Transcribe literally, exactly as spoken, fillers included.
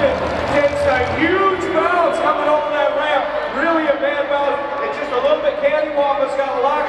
opponent takes a huge bounce coming over that ramp. Really a bad bounce. It's just a little bit cattywampus got locked